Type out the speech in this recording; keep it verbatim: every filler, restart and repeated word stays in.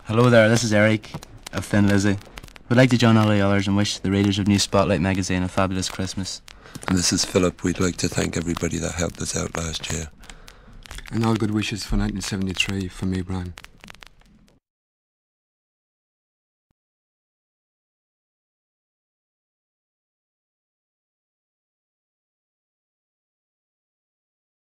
Hello there, this is Eric of Thin Lizzy. We'd like to join all the others and wish the readers of New Spotlight magazine a fabulous Christmas. And this is Philip. We'd like to thank everybody that helped us out last year. And all good wishes for nineteen seventy-three from me, Brian.